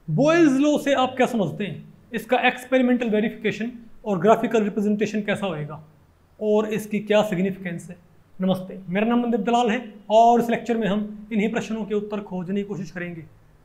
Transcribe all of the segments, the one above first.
Boyle's law से आप क्या समझते हैं, इसका एक्सपेरिमेंटल वेरिफिकेशन और ग्राफिकल रिप्रेजेंटेशन कैसा होएगा और इसकी क्या सिग्निफिकेंस है। नमस्ते, मेरा नाम मनदीप दलाल है और इस लेक्चर में हम इन्हीं प्रश्नों के उत्तर खोजने की कोशिश करेंगे।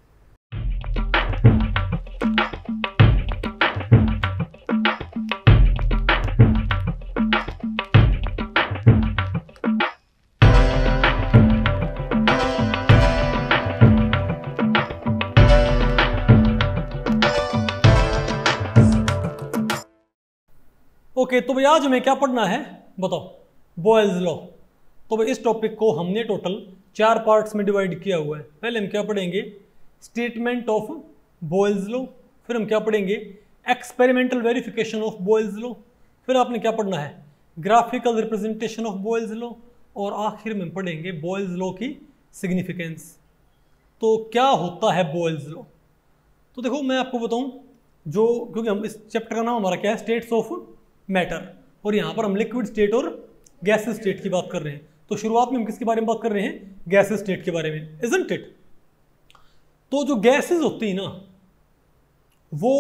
ओके, तो भाई आज हमें क्या पढ़ना है बताओ, बॉयल्स लॉ। तो भाई इस टॉपिक को हमने टोटल 4 पार्ट्स में डिवाइड किया हुआ है। पहले हम क्या पढ़ेंगे, स्टेटमेंट ऑफ बॉयल्स लॉ, फिर हम क्या पढ़ेंगे, experimental verification of Boyle's law, फिर आपने क्या पढ़ना है, graphical representation of Boyle's law, और आखिर में हम पढ़ेंगे बॉयल्स लॉ की सिग्निफिकेंस। तो क्या होता है बॉयल्स लॉ। तो देखो मैं आपको बताऊं, जो क्योंकि हम इस चैप्टर का नाम हमारा क्या है, स्टेट्स ऑफ मैटर, और यहाँ पर हम लिक्विड स्टेट और गैसेस स्टेट की बात कर रहे हैं। तो शुरुआत में हम किसके बारे में बात कर रहे हैं, गैसेस स्टेट के बारे में, इजंट इट। तो जो गैसेस होती है ना, वो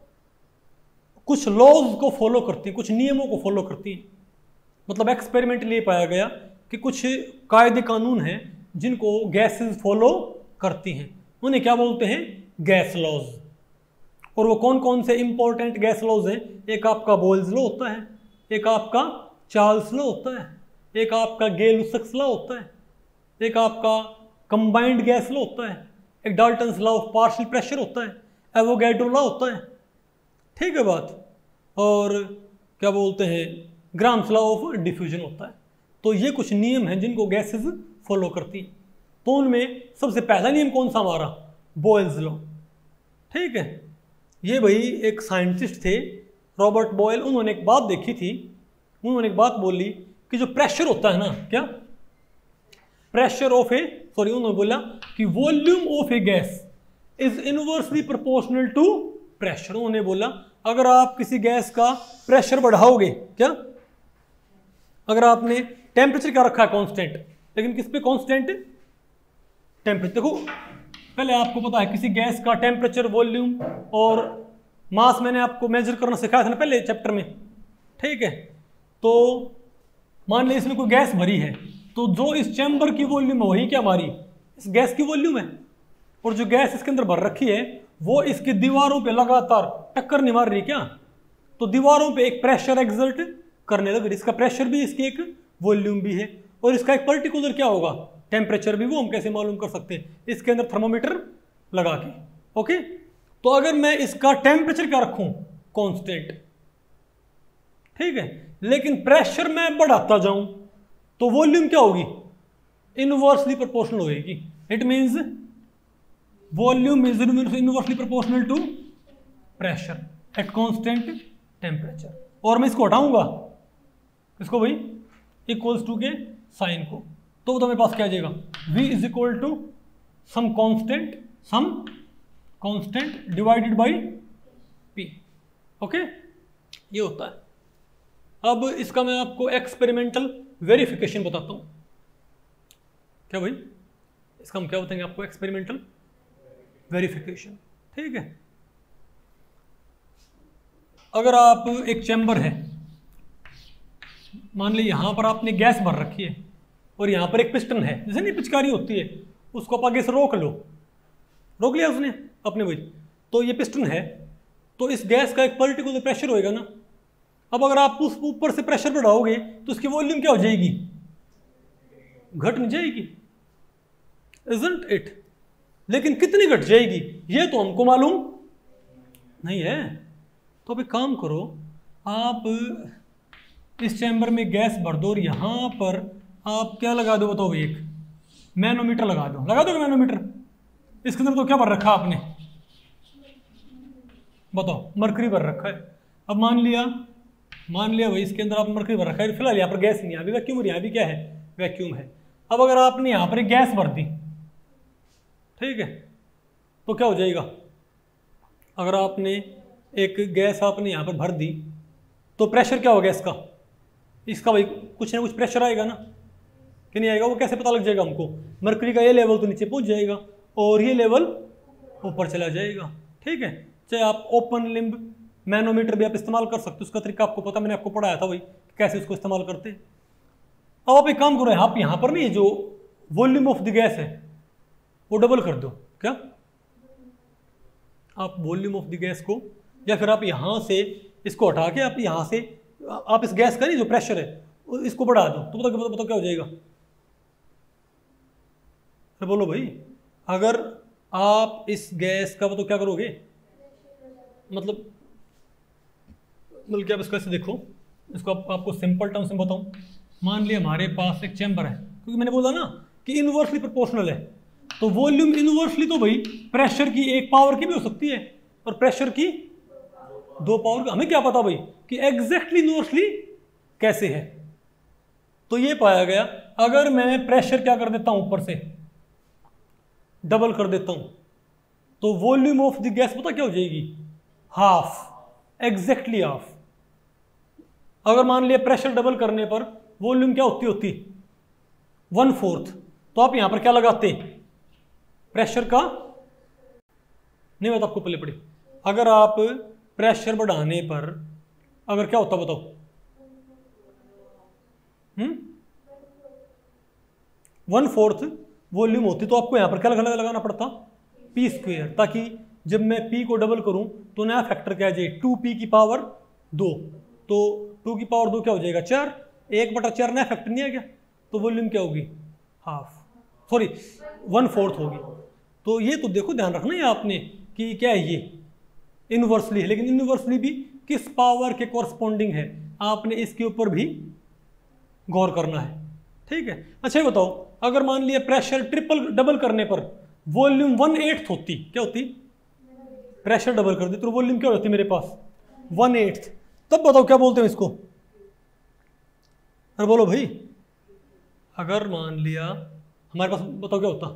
कुछ लॉज को फॉलो करती हैं, कुछ नियमों को फॉलो करती हैं। मतलब एक्सपेरिमेंटली पाया गया कि कुछ कायदे कानून हैं जिनको गैसेस फॉलो करती हैं, उन्हें क्या बोलते हैं, गैस लॉज। और वो कौन कौन से इंपॉर्टेंट गैस लॉज हैं, एक आपका बॉयल्स लॉ होता है, एक आपका चार्ल्स लॉ होता है, एक आपका गेल-लुसाक्स लॉ होता है, एक आपका कंबाइंड गैस लॉ होता है, एक Dalton's law of partial pressure होता है, एवोगैड्रो लॉ होता है, ठीक है बात, और क्या बोलते हैं, ग्राम्स लॉ ऑफ डिफ्यूजन होता है। तो ये कुछ नियम हैं जिनको गैसेस फॉलो करती हैं। तो उनमें सबसे पहला नियम कौन सा हमारा, बॉयल्स लॉ, ठीक है। ये भाई एक साइंटिस्ट थे रॉबर्ट बॉयल, उन्होंने एक बात देखी थी, उन्होंने एक बात बोली कि जो प्रेशर होता है ना, क्या प्रेशर ऑफ ए सॉरी उन्होंने बोला कि volume of a gas is inversely proportional to pressure. उन्होंने बोला अगर आप किसी गैस का प्रेशर बढ़ाओगे, क्या अगर आपने टेम्परेचर क्या रखा है कांस्टेंट, लेकिन किस पे कांस्टेंट, टेम्परेचर। देखो पहले आपको पता है किसी गैस का टेम्परेचर, वॉल्यूम और मास मैंने आपको मेजर करना सिखाया था ना पहले चैप्टर में, ठीक है। तो मान लीजिए इसमें कोई गैस भरी है, तो जो इस चैम्बर की वॉल्यूम है वही क्या हमारी इस गैस की वॉल्यूम है, और जो गैस इसके अंदर भर रखी है वो इसकी दीवारों पे लगातार टक्कर नहीं मार रही क्या, तो दीवारों पे एक प्रेशर एक्सर्ट करने लग रही। इसका प्रेशर भी, इसकी एक वॉल्यूम भी है, और इसका एक पर्टिकुलर क्या होगा, टेम्परेचर भी। वो हम कैसे मालूम कर सकते हैं, इसके अंदर थर्मोमीटर लगा के, ओके। तो अगर मैं इसका टेम्परेचर क्या रखूं, कांस्टेंट, ठीक है, लेकिन प्रेशर मैं बढ़ाता जाऊं तो वॉल्यूम क्या होगी, इनवर्सली प्रोपोर्शनल होगी। It means volume is inversely proportional to pressure at constant temperature. और मैं इसको हटाऊंगा, इसको भाई इक्वल्स टू के साइन को, तो मेरे पास क्या आ जाएगा, V is equal to some constant divided by P, okay, ये होता है। अब इसका मैं आपको एक्सपेरिमेंटल वेरिफिकेशन बताता हूं। क्या भाई, इसका हम क्या बताएंगे आपको, एक्सपेरिमेंटल वेरिफिकेशन, ठीक है। अगर आप एक चैम्बर है, मान लीजिए यहां पर आपने गैस भर रखी है और यहाँ पर एक पिस्टन है, जैसे नहीं पिचकारी होती है, उसको आप आगे से रोक लो, रोक लिया उसने अपने भाई, तो ये पिस्टन है, तो इस गैस का एक पर्टिकुलर प्रेशर होएगा ना। अब अगर आप उस ऊपर से प्रेशर बढ़ाओगे तो उसकी वॉल्यूम क्या हो जाएगी, घट नहीं जाएगी, इजंट इट। लेकिन कितनी घट जाएगी ये तो हमको मालूम नहीं है। तो अभी काम करो, आप इस चैम्बर में गैस भर दो और यहाँ पर आप क्या लगा दो बताओ, एक मैनोमीटर लगा दो, लगा दोगे मैनोमीटर। इसके अंदर तो क्या भर रखा आपने बताओ, मरकरी भर रखा है। अब मान लिया भाई इसके अंदर आपने मरकरी भर रखा है, फिलहाल यहाँ पर गैस नहीं है, अभी वैक्यूम, और यहाँ भी क्या है, वैक्यूम है। अब अगर आपने यहाँ पर एक गैस भर दी, ठीक है, तो क्या हो जाएगा, अगर आपने एक गैस आपने यहाँ पर भर दी तो प्रेशर क्या होगा इसका भाई कुछ ना कुछ प्रेशर आएगा ना, कि नहीं आएगा, वो कैसे पता लग जाएगा हमको, मरकरी का ये लेवल तो नीचे पहुंच जाएगा और ये लेवल ऊपर चला जाएगा। ठीक है, चाहे आप ओपन लिम्ब मैनोमीटर भी आप इस्तेमाल कर सकते हो, उसका तरीका आपको पता, मैंने आपको पढ़ाया था वही कैसे उसको इस्तेमाल करते हैं। अब आप एक काम करो, आप यहाँ पर नहीं जो वॉल्यूम ऑफ द गैस है वो डबल कर दो। क्या आप वॉल्यूम ऑफ द गैस को, या फिर आप यहाँ से इसको हटा के आप यहाँ से आप इस गैस का नहीं जो प्रेशर है इसको बढ़ा दो, तो बताओ क्या हो जाएगा। तो बोलो भाई, अगर आप इस गैस का तो क्या करोगे, मतलब क्या आप इसको ऐसे देखो, इसको आपको सिंपल टर्म्स में बताऊं। मान लिया हमारे पास एक चैम्बर है, क्योंकि मैंने बोला ना कि इनवर्सली प्रोपोर्शनल है, तो वॉल्यूम इनवर्सली तो भाई प्रेशर की 1 पावर की भी हो सकती है और प्रेशर की 2 पावर का। हमें क्या पता भाई कि एग्जैक्टली इनवर्सली कैसे है। तो ये पाया गया, अगर मैं प्रेशर क्या कर देता हूं ऊपर से डबल कर देता हूं, तो वॉल्यूम ऑफ द गैस पता क्या हो जाएगी, हाफ, एग्जैक्टली हाफ। अगर मान लिया प्रेशर डबल करने पर वॉल्यूम क्या होती 1/4, तो आप यहां पर क्या लगाते, प्रेशर का नहीं बता आपको पहले पड़ी। अगर आप प्रेशर बढ़ाने पर अगर क्या होता बताओ, 1/4 वॉल्यूम होती, तो आपको यहां पर क्या लगाना पड़ता, p², ताकि जब मैं p को डबल करूं तो नया फैक्टर क्या आ जाए, 2p की पावर 2, तो 2 की पावर 2 क्या हो जाएगा 4, 1/4 नया फैक्टर नहीं आ गया, तो वॉल्यूम क्या होगी, हाफ, सॉरी 1/4 होगी। तो ये तो देखो ध्यान रखना है आपने कि क्या है, ये इनवर्सली है, लेकिन इनवर्सली भी किस पावर के कॉरस्पॉन्डिंग है, आपने इसके ऊपर भी गौर करना है। ठीक है, अच्छा ये बताओ, अगर मान लिया प्रेशर डबल करने पर वॉल्यूम 1/8 होती, क्या होती, प्रेशर डबल कर दी तो वॉल्यूम क्या होती मेरे पास 1/8, तब बताओ क्या बोलते हैं इसको। अरे बोलो भाई, अगर मान लिया हमारे पास, बताओ क्या होता,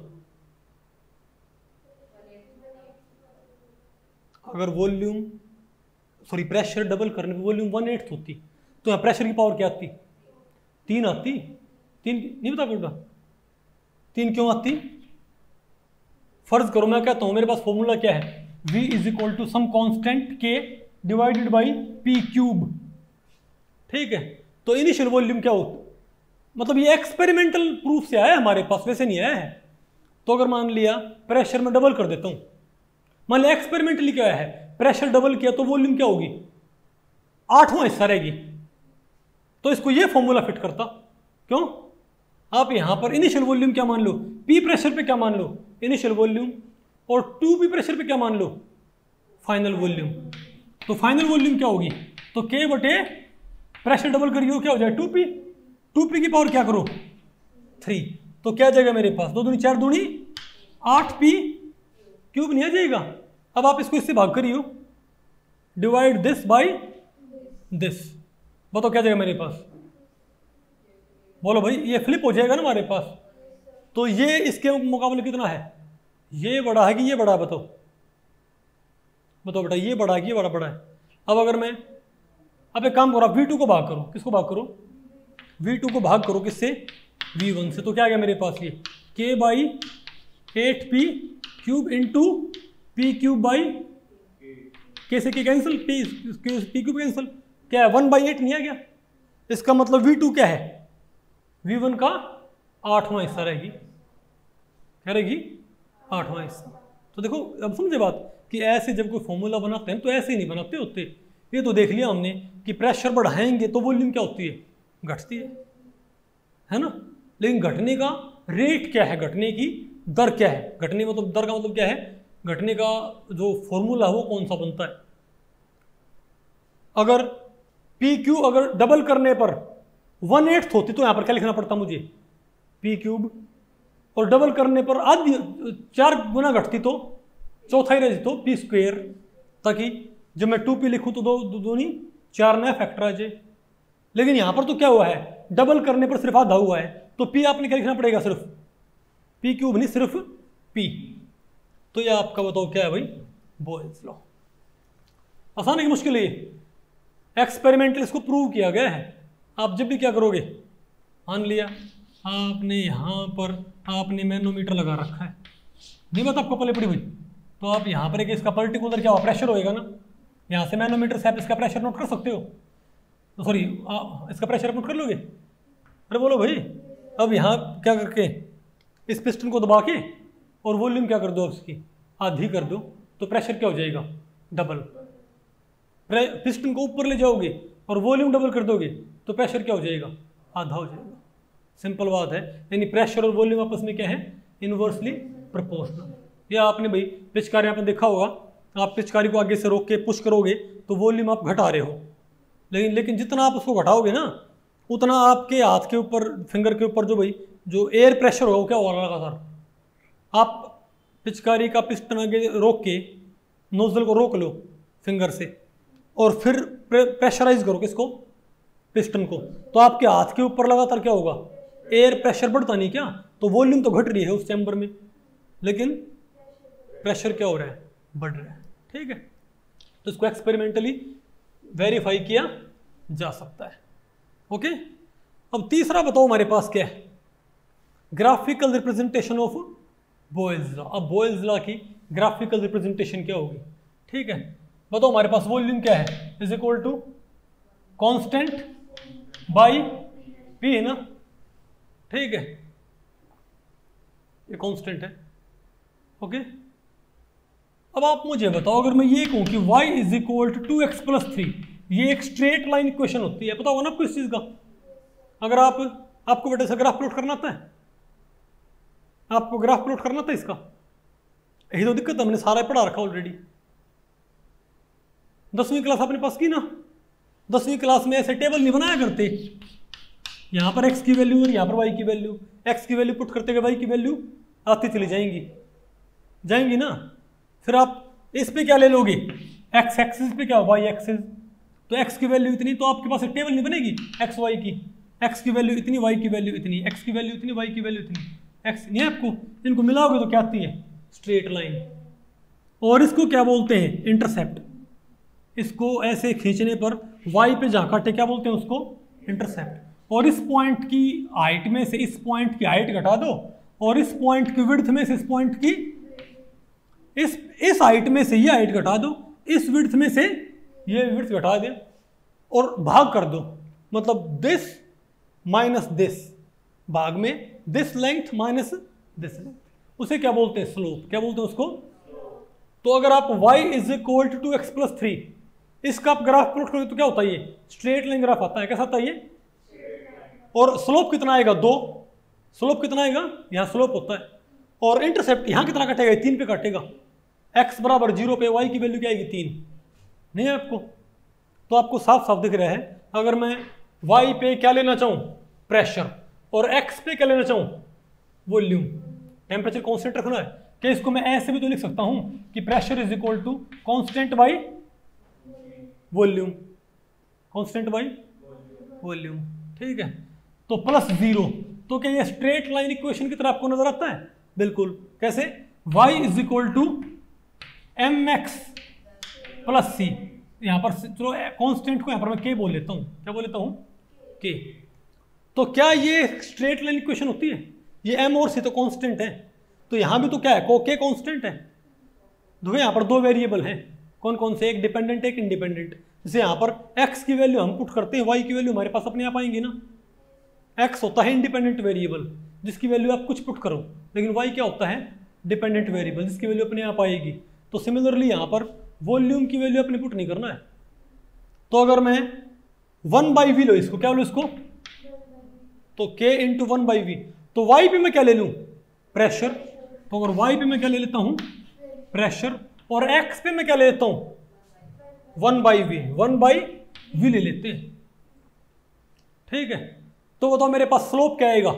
अगर वॉल्यूम सॉरी प्रेशर डबल करने पर वॉल्यूम 1/8 होती, तो यहाँ प्रेशर की पावर क्या आती, 3 आती, 3 नहीं बता पड़ता 3 क्यों आती। फर्ज करो मैं कहता हूं मेरे पास फॉर्मूला क्या है, V = some constant K divided by p³। ठीक है, तो इनिशियल वॉल्यूम क्या होता, मतलब ये एक्सपेरिमेंटल प्रूफ से आया हमारे पास, वैसे नहीं आया है। तो अगर मान लिया प्रेशर में डबल कर देता हूं, मान लिया एक्सपेरिमेंटली क्या है, प्रेशर डबल किया तो वॉल्यूम क्या होगी, 8वां हिस्सा रहेगी, तो इसको ये फॉर्मूला फिट करता। क्यों, आप यहां पर इनिशियल वॉल्यूम क्या मान लो, P प्रेशर पे क्या मान लो, इनिशियल वॉल्यूम, और 2P प्रेशर पे क्या मान लो, फाइनल वॉल्यूम। तो फाइनल वॉल्यूम क्या होगी, तो K बटे प्रेशर डबल करिए क्या हो जाए 2P, 2P की पावर क्या करो 3, तो क्या जाएगा मेरे पास 2 दूनी 4 दूनी 8p³ नहीं आ जाएगा। अब आप इसको इससे भाग करियो, डिवाइड दिस बाय दिस, बताओ क्या जाएगा मेरे पास, बोलो भाई, ये फ्लिप हो जाएगा ना हमारे पास। तो ये इसके मुकाबले कितना है, ये बड़ा है कि ये बड़ा है, बताओ बताओ बेटा, ये बड़ा है कि ये बड़ा है। अब अगर मैं, अब एक काम करो, V2 को भाग करो, किसको भाग करो, V2 को भाग करो किससे, V1 से, तो क्या आ गया मेरे पास, ये K/8p³ into p³ by K से K कैंसिल, p³ कैंसिल, क्या है 1/8 नहीं आ गया। इसका मतलब V2 क्या है, V1 का 8वां हिस्सा रहेगी, क्या रहेगी 8वां हिस्सा। तो देखो अब समझे बात कि ऐसे जब कोई फॉर्मूला बनाते हैं तो ऐसे ही नहीं बनाते होते। ये तो देख लिया हमने कि प्रेशर बढ़ाएंगे तो वॉल्यूम क्या होती है, घटती है ना, लेकिन घटने का रेट क्या है, घटने की दर क्या है, घटने मतलब दर का मतलब क्या है, घटने का जो फॉर्मूला है वो कौन सा बनता है। अगर PQ अगर डबल करने पर 1/8 होती तो यहां पर क्या लिखना पड़ता मुझे, p³, और डबल करने पर आधी 4 गुना घटती तो चौथाई रह तो p², ताकि जब मैं 2p लिखूं तो 2 दूनी 4 नया फैक्टर आ जाए। लेकिन यहां पर तो क्या हुआ है, डबल करने पर सिर्फ आधा हुआ है, तो p आपने क्या लिखना पड़ेगा, सिर्फ p³ नहीं सिर्फ p। तो ये आपका बताओ क्या है भाई, बॉयल्स लॉ। आसान है कि मुश्किल है, एक्सपेरिमेंटल इसको प्रूव किया गया है। आप जब भी क्या करोगे, मान लिया आपने यहाँ पर आपने मैनोमीटर लगा रखा है, नहीं बात आपको पहले पड़ी भाई, तो आप यहाँ पर एक इसका पर्टिकुलर क्या होगा, प्रेशर होएगा ना, यहाँ से मैनोमीटर से आप इसका प्रेशर नोट कर सकते हो, तो सॉरी इसका प्रेशर आप नोट कर लोगे। अरे बोलो भाई, अब यहाँ क्या करके इस पिस्टन को दबा के और वॉल्यूम क्या कर दो, इसकी आधी कर दो, तो प्रेशर क्या हो जाएगा, डबल। पिस्टन को ऊपर ले जाओगे और वॉल्यूम डबल कर दोगे तो प्रेशर क्या हो जाएगा, आधा हो जाएगा। सिंपल बात है, यानी प्रेशर और वॉल्यूम आपस में क्या है, इनवर्सली प्रोपोर्शनल। या आपने भाई पिचकारी आपने देखा होगा, आप पिचकारी को आगे से रोक के पुश करोगे तो वॉल्यूम आप घटा रहे हो, लेकिन जितना आप उसको घटाओगे ना उतना आपके हाथ के ऊपर, फिंगर के ऊपर जो एयर प्रेशर होगा वो क्या होगा, लगातार। आप पिचकारी का पिस्टन आगे रोक के नोजल को रोक लो फिंगर से और फिर प्रेशराइज करो किसको, पिस्टन को, तो आपके हाथ के ऊपर लगातार क्या होगा, एयर प्रेशर बढ़ता नहीं क्या, तो वॉल्यूम तो घट रही है उस चैम्बर में, लेकिन प्रेशर क्या हो रहा है, बढ़ रहा है। ठीक है, तो इसको एक्सपेरिमेंटली वेरीफाई किया जा सकता है। ओके, अब तीसरा बताओ हमारे पास क्या है, graphical representation of Boyle's law. अब बॉयल्स लॉ की ग्राफिकल रिप्रेजेंटेशन क्या होगी, ठीक है, बताओ हमारे पास वॉल्यूम क्या है, is equal to constant by P है ना, ठीक है, ये कांस्टेंट है। ओके, अब आप मुझे बताओ, अगर मैं ये कहूं कि y is equal to 2x plus 3, ये एक स्ट्रेट लाइन इक्वेशन होती है, पता होगा ना आपको इस चीज का। अगर आपको बेटे से ग्राफ प्लॉट करना आता है, आपको ग्राफ प्लॉट करना था इसका, यही तो दिक्कत हमने सारा पढ़ा रखा ऑलरेडी। 10वीं क्लास अपने पास की ना, 10वीं क्लास में ऐसे टेबल नहीं बनाया करते, यहाँ पर x की वैल्यू और यहाँ पर y की वैल्यू, x की वैल्यू पुट करते गए y की वैल्यू आती चली जाएंगी ना। फिर आप इस पे क्या ले लोगे, x एक्सिस पे क्या, y एक्सिस, तो x की वैल्यू इतनी, तो आपके पास एक टेबल नहीं बनेगी x y की, x की वैल्यू इतनी, y की वैल्यू इतनी, x की वैल्यू इतनी, y की वैल्यू इतनी, x नहीं आपको, इनको मिलाओगे तो क्या आती है, स्ट्रेट लाइन। और इसको क्या बोलते हैं, इंटरसेप्ट। इसको ऐसे खींचने पर y पे जहाँ काटे क्या बोलते हैं उसको, इंटरसेप्ट। और इस पॉइंट की हाइट में से इस पॉइंट की हाइट घटा दो, और इस पॉइंट की विड्थ में से इस पॉइंट की इस हाइट में से ये हाइट घटा दो, इस विड्थ में से ये विड्थ घटा दे और भाग कर दो, मतलब दिस माइनस दिस, भाग में this length minus this length, उसे क्या बोलते हैं, स्लोप। क्या बोलते हैं उसको। तो अगर आप y is equal to 2x plus 3, इसका आप ग्राफ प्लॉट करोगे तो क्या होता है, ये स्ट्रेट लाइन ग्राफ आता है। कैसा आता है ये, और स्लोप कितना आएगा, 2। स्लोप कितना आएगा, यहाँ स्लोप होता है, और इंटरसेप्ट यहाँ कितना काटेगा, 3 पे काटेगा। x बराबर 0 पे y की वैल्यू क्या आएगी, 3। नहीं है आपको, तो आपको साफ साफ दिख रहा है, अगर मैं y पे क्या लेना चाहूँ, प्रेशर, और x पे क्या लेना चाहूँ, वॉल्यूम, टेम्परेचर कांस्टेंट रखना है, कि इसको मैं ऐसे भी तो लिख सकता हूँ कि pressure is equal to constant by volume, constant by volume, ठीक है। तो प्लस 0, तो क्या ये स्ट्रेट लाइन इक्वेशन की तरह आपको नजर आता है, बिल्कुल। कैसे, y is equal to mx plus c, यहां पर चलो कांस्टेंट को यहां पर मैं k बोल लेता हूं, क्या बोल लेता हूं, k। तो क्या ये स्ट्रेट लाइन इक्वेशन होती है, ये m और c तो कांस्टेंट है, तो यहां भी तो क्या है, k कांस्टेंट है। देखो यहां पर 2 वेरिएबल हैं, कौन कौन से, एक डिपेंडेंट एक इंडिपेंडेंट। जैसे यहां पर x की वैल्यू हम पुट करते हैं, y की वैल्यू हमारे पास अपने आप आएंगी ना। x होता है इंडिपेंडेंट वेरिएबल जिसकी वैल्यू आप कुछ पुट करो, लेकिन y क्या होता है, डिपेंडेंट वेरिएबल जिसकी वैल्यू अपने आप आएगी। तो सिमिलरली यहाँ पर वॉल्यूम की वैल्यू अपने पुट नहीं करना है। तो अगर मैं 1/v लो, इसको क्या लो, इसको तो k इंटू 1/v, तो y पे मैं क्या ले लूँ, प्रेशर। तो अगर y पे मैं क्या ले लेता हूँ, प्रेशर, और x पे मैं क्या ले लेता हूँ, 1/v ले लेते हैं, ठीक है। तो बताओ मेरे पास स्लोप क्या आएगा,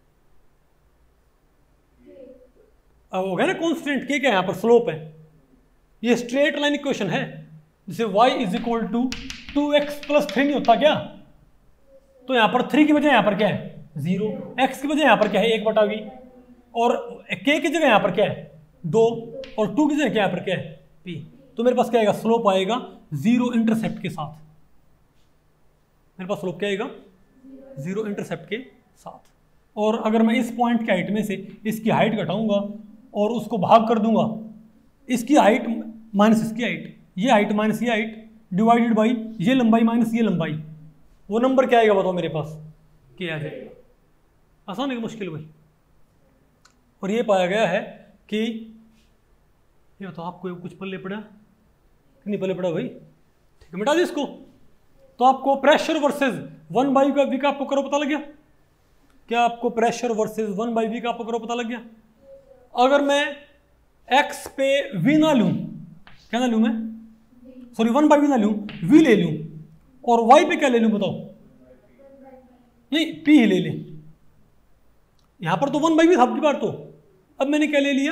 अब हो गया ना कांस्टेंट, k क्या है यहाँ पर, स्लोप है। ये स्ट्रेट लाइन इक्वेशन है, जैसे y is equal to 2x plus 3 नहीं होता क्या, तो यहाँ पर 3 की वजह यहाँ पर क्या है, 0, x की वजह यहाँ पर क्या है, 1/v, और k की जगह यहाँ पर क्या है, 2, और 2 की जगह क्या यहाँ पर क्या है, p। तो मेरे पास क्या आएगा, स्लोप आएगा 0 इंटरसेप्ट के साथ। मेरे पास स्लोप क्या आएगा, 0 इंटरसेप्ट के साथ। और अगर मैं इस पॉइंट की हाइट में से इसकी हाइट घटाऊंगा और उसको भाग कर दूंगा, इसकी हाइट माइनस इसकी हाइट, ये हाइट माइनस ये हाइट डिवाइडेड बाई ये लंबाई माइनस ये लंबाई, वो नंबर क्या आएगा बताओ मेरे पास, क्या आ जाएगा? आसान है कि मुश्किल भाई? और ये पाया गया है कि ये बताओ आपको कुछ पल्ले पड़ा कि नहीं पल्ले पड़ा भाई? ठीक है, मिटा दे इसको। तो आपको प्रेशर वर्सेस 1/v का आपको करो पता लग गया? क्या आपको प्रेशर वर्सेस 1/v का आपको करो पता लग गया? अगर मैं x पे v ना लूं, क्या ना लूं मैं, सॉरी 1/v ना लूं, v ले लूं, और y पे क्या ले लूं बताओ? नहीं, p ही ले ले। यहां पर तो 1/v था आपकी बार, तो अब मैंने क्या ले लिया?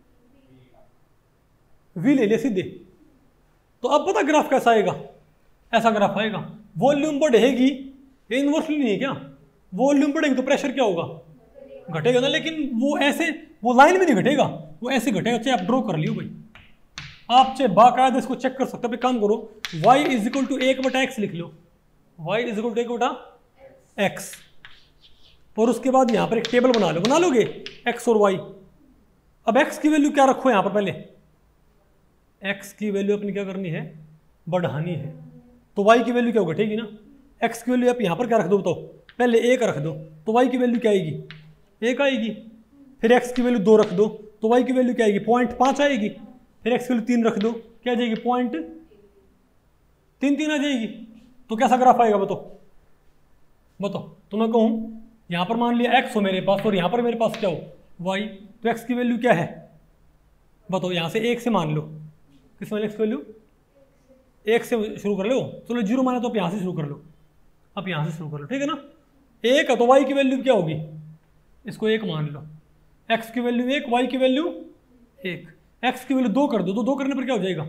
v ले लिया सीधे। तो अब पता ग्राफ कैसा आएगा? ऐसा ग्राफ आएगा। वॉल्यूम बढ़ेगी, ये इनवर्सली नहीं है क्या? वॉल्यूम बढ़ेगी तो प्रेशर क्या होगा? घटेगा ना, लेकिन वो ऐसे, वो लाइन में नहीं घटेगा, वो ऐसे घटेगा। चाहे आप ड्रॉ कर लियो भाई, आप चाहे बाकायदा इसको चेक कर सकते हो। काम करो, y = 1/x लिख लो, y = 1/x, और उसके बाद यहां पर एक टेबल बना लोगे x और y। अब x की वैल्यू क्या रखो यहां पर? पहले x की वैल्यू अपनी क्या करनी है? बढ़ानी है। तो y की वैल्यू क्या घटेगी ना? x की वैल्यू आप यहां पर क्या रख दो बताओ? पहले 1 रख दो, तो y की वैल्यू क्या आएगी? 1 आएगी। फिर x की वैल्यू 2 रख दो, तो y की वैल्यू क्या आएगी? 0.5 आएगी। फिर x की वैल्यू 3 रख दो, क्या आ जाएगी? 0.33 आ जाएगी। तो कैसा ग्राफ आएगा बताओ? तो मैं कहूँ यहां पर मान लिया x हो मेरे पास, और यहां पर मेरे पास क्या हो? y। तो x की वैल्यू क्या है बताओ? यहां से 1 से मान लो, किस मान? x की वैल्यू 1 से शुरू कर लो। चलो 0 माने तो आप यहां से शुरू कर लो, आप यहां से शुरू कर लो, ठीक है ना? 1 है तो y की वैल्यू क्या होगी? इसको 1 मान लो। x की वैल्यू 1, y की वैल्यू 1। x की वैल्यू 2 कर दो, तो 2 करने पर क्या हो जाएगा?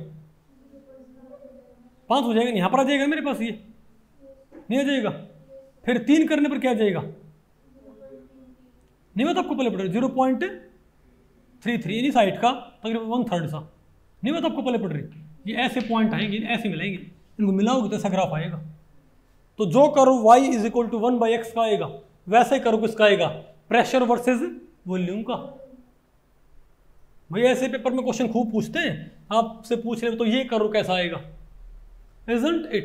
5 हो जाएगा। यहाँ पर आ जाएगा मेरे पास, ये नहीं आ जाएगा। फिर 3 करने पर क्या आ जाएगा? नहीं बता आपको पहले पढ़, 0.33 इस हाइट का तकरीबन 1/3 सा। नहीं बता आपको पहले पढ़ रही? ये ऐसे पॉइंट आएंगे, ऐसे मिलाएंगे, इनको मिलाओगे तो ऐसा ग्राफ आएगा। तो जो करो y = 1/x का आएगा, वैसे करो किसका आएगा? प्रेशर वर्सेस वॉल्यूम का। भाई ऐसे पेपर में क्वेश्चन खूब पूछते हैं, आपसे पूछ रहे तो ये करो कैसा आएगा? Isn't it?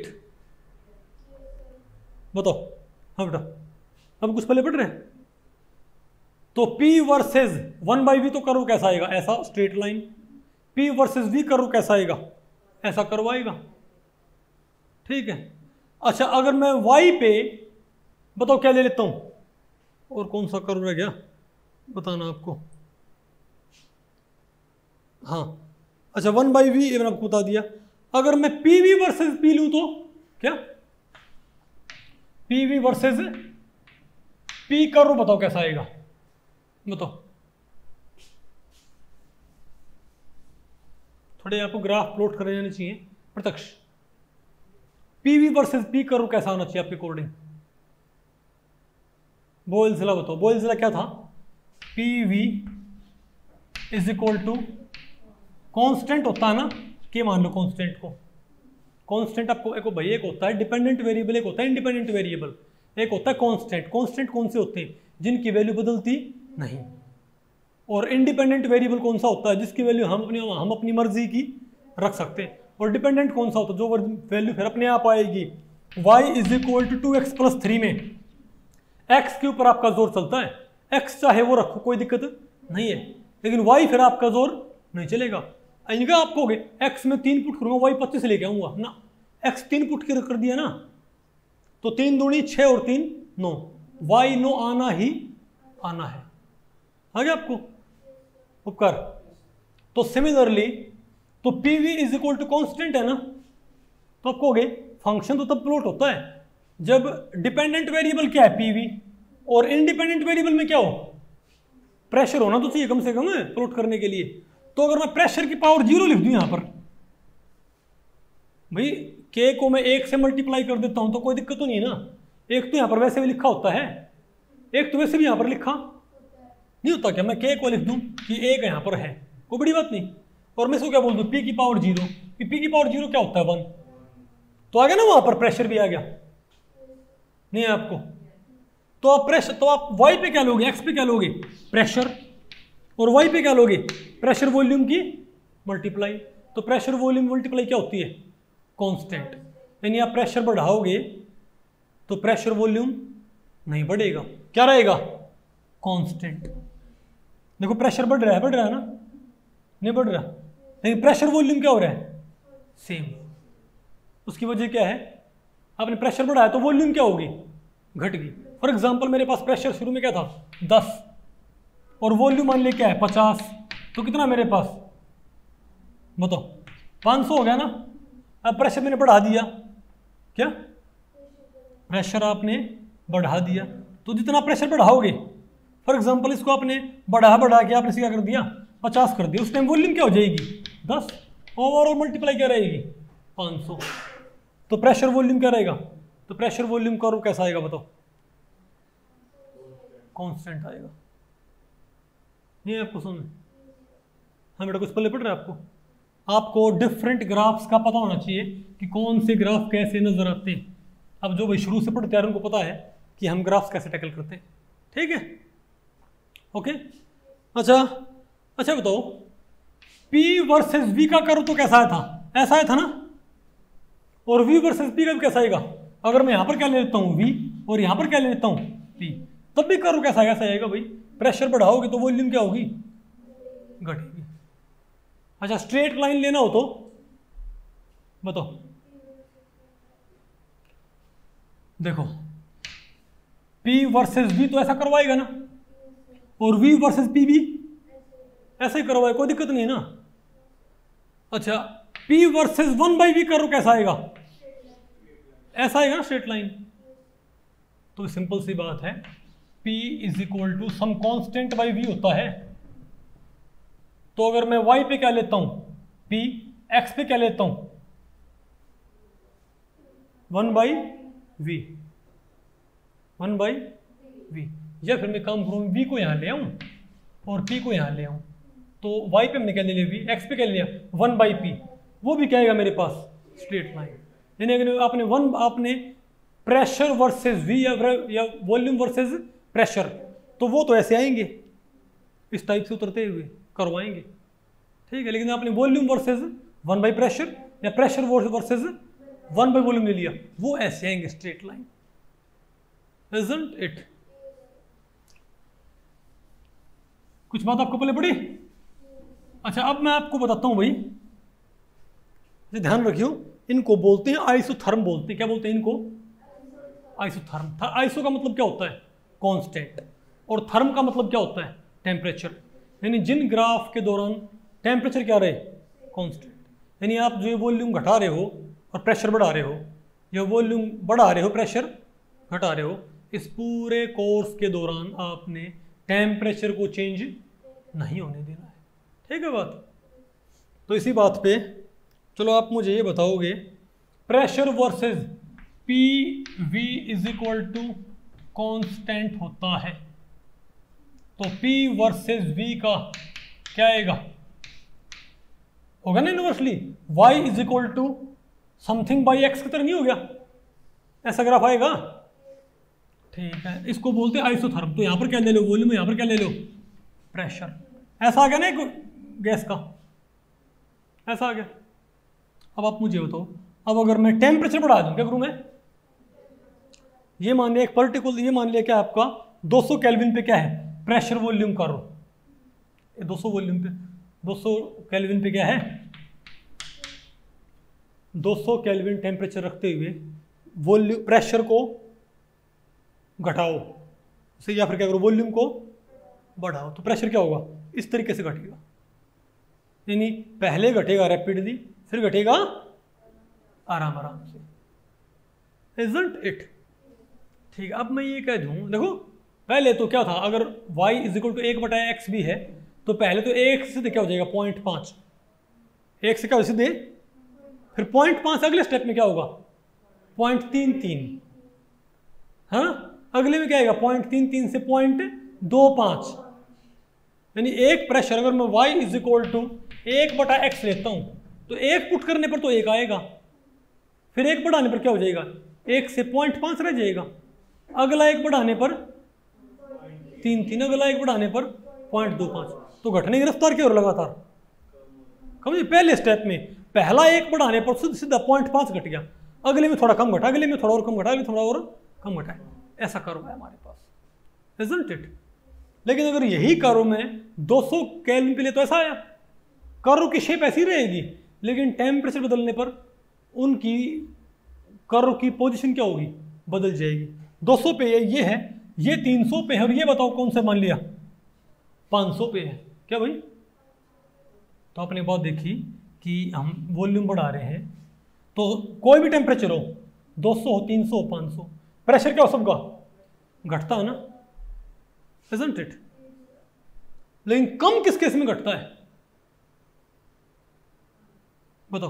बताओ। हाँ बेटा, अब कुछ पहले पढ़ रहे हैं। तो P वर्सेस 1/v तो करो कैसा आएगा? ऐसा straight line. P versus v करो कैसा आएगा? ऐसा कर्व आएगा, ठीक है। अच्छा, अगर मैं y पे बताओ क्या ले लेता हूं, और कौन सा कर्व रह गया बताना आपको? हाँ, अच्छा 1/v ये मैंने आपको बता दिया। अगर मैं PV वर्सेस P लूं तो क्या? PV वर्सेस P कर्व बताओ कैसा आएगा? बताओ। थोड़े आपको ग्राफ प्लॉट कर जाने चाहिए प्रत्यक्ष। PV वर्सेस P कर्व कैसा होना चाहिए आपके अकॉर्डिंग? बोयल्स लॉ बताओ। बोयल्स लॉ क्या था? PV = कांस्टेंट होता है ना, के मान लो कांस्टेंट को। कांस्टेंट आपको एक भाई, एक होता है डिपेंडेंट वेरिएबल, एक होता है इंडिपेंडेंट वेरिएबल, एक होता है कांस्टेंट। कांस्टेंट कौन से होते हैं? जिनकी वैल्यू बदलती नहीं। और इंडिपेंडेंट वेरिएबल कौन सा होता है? जिसकी वैल्यू हम अपनी मर्जी की रख सकते हैं। और डिपेंडेंट कौन सा होता है? जो वैल्यू फिर अपने आप आएगी। y = 2x + 3 में x के ऊपर आपका जोर चलता है। x चाहे वो रखो, कोई दिक्कत नहीं है, लेकिन y फिर आपका जोर नहीं चलेगा। इनका आप कहोगे x में 3 पुट करूंगा, y 25 लेके आऊंगा ना। x 3 पुट कर दिया ना, तो 3 दूनी 6 और 3 9, y 9 आना ही आना है। आ गया आपको उपकार? तो सिमिलरली तो PV = कांस्टेंट है ना, तो आप कहोगे फंक्शन तो तब प्लॉट होता है जब डिपेंडेंट वेरिएबल क्या है? PV, और इंडिपेंडेंट वेरिएबल में क्या हो? प्रेशर होना तो चाहिए कम से कम प्लॉट करने के लिए। तो अगर मैं प्रेशर की पावर 0 लिख दूं यहां पर, भाई K को मैं 1 से मल्टीप्लाई कर देता हूं तो कोई दिक्कत तो नहीं है ना। एक तो यहां पर वैसे भी लिखा होता है, एक तो वैसे भी यहां पर लिखा नहीं होता। क्या मैं K को लिख दूं कि 1 यहां पर है, कोई बड़ी बात नहीं। और मैं इसको क्या बोल दूं? P की पावर 0। P की पावर 0 क्या होता है? 1। तो आ गया ना, वहां पर प्रेशर भी आ गया। नहीं है आपको? तो आप प्रेशर, तो आप y पे क्या लोगे? x पे क्या लोगे? प्रेशर। और y पे क्या लोगे? प्रेशर वॉल्यूम की मल्टीप्लाई, तो प्रेशर वॉल्यूम मल्टीप्लाई क्या होती है? कांस्टेंट। यानी आप प्रेशर बढ़ाओगे तो प्रेशर वॉल्यूम नहीं बढ़ेगा, क्या रहेगा? कांस्टेंट। देखो प्रेशर बढ़ रहा है ना, नहीं बढ़ रहा, लेकिन प्रेशर वॉल्यूम क्या हो रहा है? सेम। उसकी वजह क्या है? आपने प्रेशर बढ़ाया तो वॉल्यूम क्या होगी? घट गई। फॉर एग्जांपल मेरे पास प्रेशर शुरू में क्या था? 10 और वॉल्यूम मान लिया क्या है? 50, तो कितना मेरे पास? बताओ 500 हो गया ना। अब प्रेशर मैंने बढ़ा दिया, क्या प्रेशर आपने बढ़ा दिया, तो जितना प्रेशर बढ़ाओगे, फॉर एग्जांपल इसको आपने बढ़ा के आपने क्या कर दिया? 50 कर दिया, उस टाइम वॉल्यूम क्या हो जाएगी? 10। ओवरऑल मल्टीप्लाई क्या रहेगी? 500। तो प्रेशर वॉल्यूम क्या रहेगा? तो प्रेशर वॉल्यूम कर्व कैसा आएगा बताओ? कांस्टेंट आएगा। नहीं आपको समझ? हाँ बेटा कुछ पल्ले पड़ रहा है आपको? आपको डिफरेंट ग्राफ्स का पता होना चाहिए कि कौन से ग्राफ कैसे नजर आते हैं। अब जो भाई शुरू से पढ़ते हैं उनको पता है कि हम ग्राफ्स कैसे टैकल करते हैं, ठीक है? ओके, अच्छा बताओ, P वर्सेस V का कर्व तो कैसा आया था? ऐसा आया था ना। और V वर्सेस P का भी कैसा आएगा? अगर मैं यहां पर क्या ले लेता हूं V और यहां पर क्या ले लेता हूं P, तब भी कर्व कैसा आएगा? ऐसा आएगा भाई। प्रेशर बढ़ाओगे तो वॉल्यूम क्या होगी? घटेगी। अच्छा स्ट्रेट लाइन लेना हो तो बताओ, देखो P वर्सेस V तो ऐसा करवाएगा ना, और V वर्सेस P भी ऐसा ही करवाएगा, कोई दिक्कत नहीं है ना। अच्छा P वर्सेस 1/V कर्व कैसा आएगा? ऐसा आएगा ना, स्ट्रेट लाइन। तो सिंपल सी बात है, P is equal to some constant by V होता है। तो अगर मैं Y पे क्या लेता हूं? P, X पे क्या लेता हूं? 1/V, 1/V। या फिर मैं काम करूं, V को यहां ले आऊं और P को यहां ले आऊं, तो Y पे हमने क्या ले लिया? V। X पे क्या ले लिया? 1/P। वो भी क्या आएगा मेरे पास? Straight line. यानी अगर आपने प्रेशर वर्सेस V या वॉल्यूम वर्सेस प्रेशर, तो वो तो ऐसे आएंगे, इस टाइप से उतरते हुए करवाएंगे, ठीक है? लेकिन आपने वॉल्यूम वर्सेस 1 प्रेशर या प्रेशर वर्सेस 1 वॉल्यूम ले लिया, वो ऐसे आएंगे स्ट्रेट लाइन। Isn't it? कुछ बात आपको पहले पड़ी? अच्छा अब मैं आपको बताता हूं भाई, ध्यान रखियो, इनको बोलते हैं आइसोथर्म बोलते हैं। क्या बोलते हैं इनको? आइसोथर्म। आइसो का मतलब क्या होता है? कांस्टेंट। और थर्म का मतलब क्या होता है? टेम्परेचर। यानी जिन ग्राफ के दौरान टेम्परेचर क्या रहे? कांस्टेंट। यानी आप जो वॉल्यूम घटा रहे हो और प्रेशर बढ़ा रहे हो, या वॉल्यूम बढ़ा रहे हो प्रेशर घटा रहे हो, इस पूरे कोर्स के दौरान आपने टेम्परेचर को चेंज नहीं होने देना है, ठीक है बात? तो इसी बात पे चलो आप मुझे ये बताओगे, pressure versus PV is equal to constant होता है, तो P वर्सेस V का क्या आएगा? होगा ना universally, Y is equal to something by X की तरह नहीं हो गया? ऐसा ग्राफ आएगा, ठीक है? इसको बोलते हैं आइसोथर्म। तो यहां पर क्या ले लो? वॉल्यूम। यहां पर क्या ले लो? प्रेशर। ऐसा आ गया ना गैस का, ऐसा आ गया। अब आप मुझे बताओ, अब अगर मैं टेम्परेचर बढ़ा दूं, क्या करूं मैं? ये मान लिया एक पर्टिकुलर, ये मान लिया क्या आपका 200 केल्विन पे क्या है? Pressure volume curve. 200 वॉल्यूम पे, 200 केल्विन पे क्या है? 200 केल्विन टेम्परेचर रखते हुए वॉल्यूम प्रेशर को घटाओ से, या फिर क्या करो? वॉल्यूम को बढ़ाओ, तो प्रेशर क्या होगा? इस तरीके से घटेगा। यानी पहले घटेगा रैपिडली, फिर घटेगा आराम आराम से। Isn't it? ठीक है, अब मैं ये कह दूं, देखो पहले तो क्या था, अगर y is equal to 1/x भी है, तो पहले तो 1 से क्या हो जाएगा? 0.5। 1 से क्या हो सीधे, फिर 0.5 अगले स्टेप में क्या होगा? 0.33। हाँ, अगले में क्या आएगा? 0.33 से 0.25। यानी एक प्रेशर, अगर मैं y is equal to 1/x लेता हूं, तो 1 पुट करने पर तो 1 आएगा, फिर 1 बढ़ाने पर क्या हो जाएगा? 1 से 0.5 रह जाएगा, अगला 1 बढ़ाने पर 3, अगला 1 बढ़ाने पर 0.25। तो घटने की रफ्तार क्या हो रहा? लगातार समझे, पहले स्टेप में पहला 1 बढ़ाने पर सीधा 0.5 घट गया, अगले में थोड़ा कम घटा, अगले में थोड़ा और कम घटा, अगले थोड़ा और कम घटा, ऐसा कर्व है हमारे पास, इजंट इट। लेकिन अगर यही कर्व में 200 केल्विन पे ले तो ऐसा आया, कर्व की शेप ऐसी रहेगी, लेकिन टेम्परेचर बदलने पर उनकी कर्व की पोजीशन क्या होगी, बदल जाएगी। 200 पे ये है, ये 300 पे है, और ये बताओ कौन सा मान लिया, 500 पे है क्या भाई। तो आपने बात देखी कि हम वॉल्यूम बढ़ा रहे हैं, तो कोई भी टेम्परेचर हो, 200 हो, 300 हो, 500, प्रेशर क्या हो सबका, घटता है ना, isn't it? लेकिन कम किस केस में घटता है बताओ,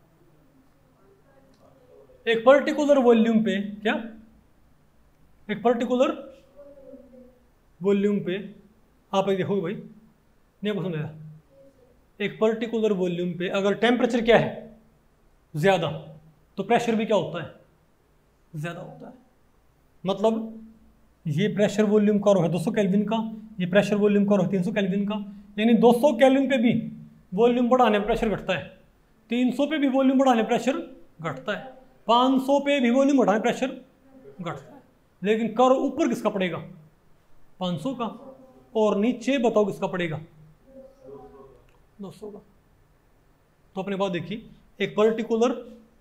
एक पर्टिकुलर वॉल्यूम पे, क्या एक पर्टिकुलर वॉल्यूम पे, आप एक देखोगे भाई, नहीं आपको समझाया, एक पर्टिकुलर वॉल्यूम पे अगर टेम्परेचर क्या है ज्यादा, तो प्रेशर भी क्या होता है, ज्यादा होता है। मतलब ये प्रेशर वॉल्यूम कर्व है 200 केल्विन का, ये प्रेशर वॉल्यूम कर्व है 300 केल्विन का, यानी 200 केल्विन पे भी वॉल्यूम बढ़ाने पर प्रेशर घटता है, 300 पे भी वॉल्यूम बढ़ाने प्रेशर घटता है, 500 पे भी वॉल्यूम बढ़ाने प्रेशर घटता है। लेकिन कर्व ऊपर किसका पड़ेगा, 500 का, और नीचे बताओ किसका पड़ेगा, 200 का। तो अपने बात देखी, एक पर्टिकुलर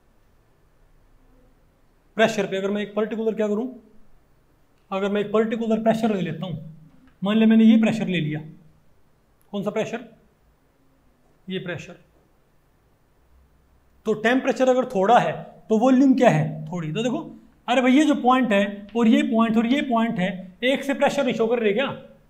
प्रेशर पे अगर मैं एक पर्टिकुलर क्या करूं, अगर मैं एक पर्टिकुलर प्रेशर ले लेता हूं, मान लिया मैंने ये प्रेशर ले लिया, कौन सा प्रेशर, ये प्रेशर, तो टेम्परेचर अगर थोड़ा है तो वॉल्यूम क्या है, थोड़ी। तो देखो अरे भाई ये जो पॉइंट है और ये पॉइंट और ये पॉइंट है, एक से प्रेशर नहीं शो कर रहे क्या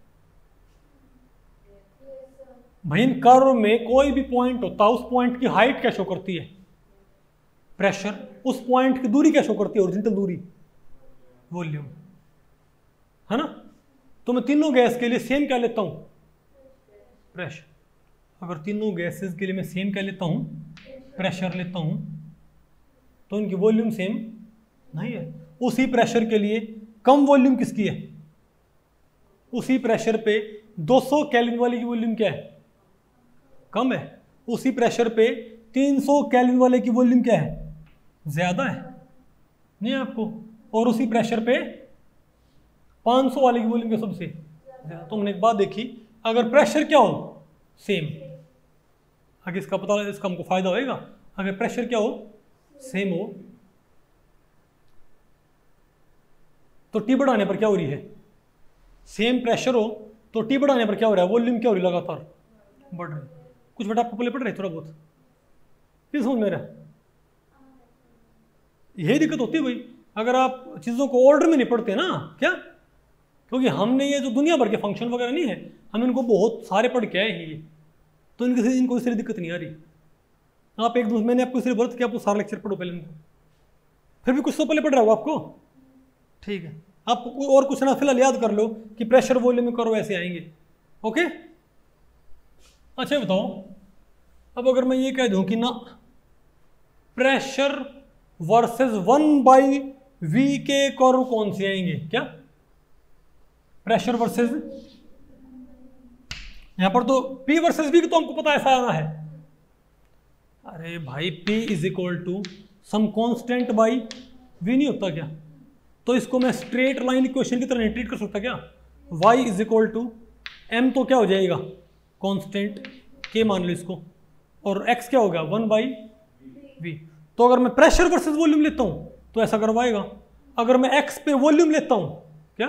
भाई, इन कर्व में कोई भी पॉइंट होता है, उस पॉइंट की हाइट क्या शो करती है, प्रेशर, उस पॉइंट की दूरी क्या शो करती है, ओरिजिनल दूरी, वॉल्यूम, है ना। तो मैं तीनों गैस के लिए सेम क्या लेता हूं, प्रेशर। अगर तीनों गैसेस के लिए मैं सेम क्या लेता हूं, प्रेशर लेता हूं, तो उनकी वॉल्यूम सेम नहीं है। उसी प्रेशर के लिए कम वॉल्यूम किसकी है, उसी प्रेशर पे 200 केल्विन वाले की वॉल्यूम क्या है, कम है। उसी प्रेशर पे 300 केल्विन वाले की वॉल्यूम क्या है, ज्यादा है, नहीं है आपको। और उसी प्रेशर पे 500 वाले की वॉल्यूम क्या सबसे ज्यादा। तो हमने एक बात देखी, अगर प्रेशर क्या हो सेम, आगे इसका पता, इसका हमको फायदा होएगा, अगर प्रेशर क्या हो सेम हो, तो टी बढ़ाने पर क्या हो रही है, सेम प्रेशर हो तो टी बढ़ाने पर क्या हो रहा है, वॉल्यूम क्या हो रही है, लगातार बढ़ रही है। कुछ बेटा आपको पहले पढ़ रहे थोड़ा बहुत, किस समझ में रहा, यही दिक्कत होती है भाई, अगर आप चीज़ों को ऑर्डर में नहीं पढ़ते ना, क्या, क्योंकि हमने ये जो दुनिया भर के फंक्शन वगैरह नहीं है, हम इनको बहुत सारे पढ़ के आए हैं, ये तो इनको इसलिए दिक्कत नहीं आ रही। आप एक दूसरे, मैंने आपको इसलिए बोला था कि आपको सारा लेक्चर पढ़ो पहले इनको, फिर भी कुछ तो पहले पढ़ रहा हो आपको, ठीक है। आप और कुछ ना फिलहाल याद कर लो कि प्रेशर वॉल्यूम में करो ऐसे आएंगे, ओके। अच्छा बताओ, अब अगर मैं ये कह दूं कि ना प्रेशर वर्सेस 1/v के कर्व कौन से आएंगे, क्या प्रेशर वर्सेस, यहां पर तो P वर्सेस V तो हमको पता ऐसा आना है, अरे भाई P is equal to some constant by V नहीं होता क्या, तो इसको मैं स्ट्रेट लाइन इक्वेशन की तरह नहीं ट्रीट कर सकता क्या, y is equal to m तो क्या हो जाएगा कांस्टेंट k मान लो इसको, और x क्या होगा 1/v। तो अगर मैं प्रेशर वर्सेस वॉल्यूम लेता हूं तो ऐसा करवाएगा, अगर मैं x पे वॉल्यूम लेता हूं क्या,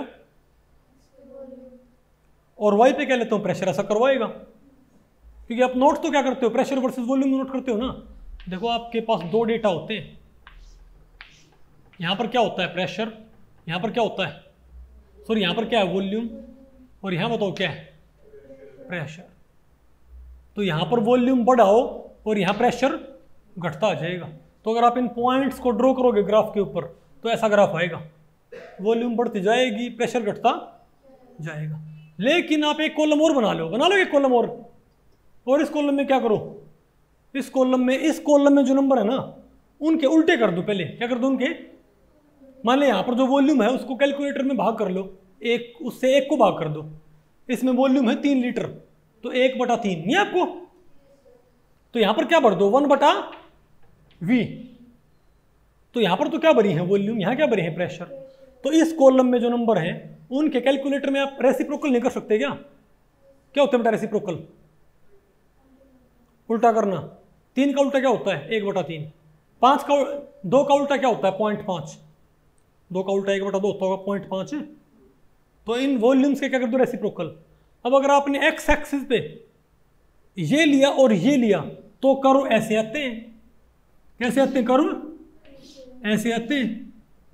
और y पे क्या लेता हूं प्रेशर, ऐसा करवाएगा। क्योंकि आप नोट तो क्या करते हो, प्रेशर वर्सेस वॉल्यूम नोट करते हो ना। देखो आपके पास दो डेटा होते हैं, यहां पर क्या होता है प्रेशर, यहां पर क्या होता है, सॉरी यहां पर क्या है वॉल्यूम, और यहां बताओ क्या है प्रेशर। तो यहां पर वॉल्यूम बढ़ाओ और यहां प्रेशर घटता आ जाएगा। तो अगर आप इन पॉइंट्स को ड्रॉ करोगे ग्राफ के ऊपर तो ऐसा ग्राफ आएगा, वॉल्यूम बढ़ती जाएगी, प्रेशर घटता जाएगा। लेकिन आप एक कॉलम और बना लो एक कॉलम और इस कॉलम में क्या करो, इस कॉलम में जो नंबर है ना उनके उल्टे कर दो, पहले क्या कर दो उनके, मान लें यहाँ पर जो वॉल्यूम है उसको कैलकुलेटर में भाग कर लो, एक उससे एक को भाग कर दो, इसमें वॉल्यूम है 3 लीटर, तो 1/3 नहीं आपको, तो यहां पर क्या भर दो 1/V। तो यहां पर तो क्या भरी है वॉल्यूम, यहां क्या भरी है प्रेशर। तो इस कॉलम में जो नंबर है उनके कैलकुलेटर में आप रेसिप्रोकल नहीं कर सकते क्या? क्या होता है बेटा रेसिप्रोकल? उल्टा करना। 3 का उल्टा क्या होता है? 1/3। 5 का 2 का उल्टा क्या होता है? 0.5। 2 का उल्टा 1/2 होता होगा 0.5 है। तो इन वॉल्यूम्स के क्या कर दो रेसिप्रोकल। अब अगर आपने एक्स एक्सिस पे ये लिया और ये लिया तो कर्व ऐसे आते हैं। कैसे आते हैं कर्व? ऐसे आते हैं।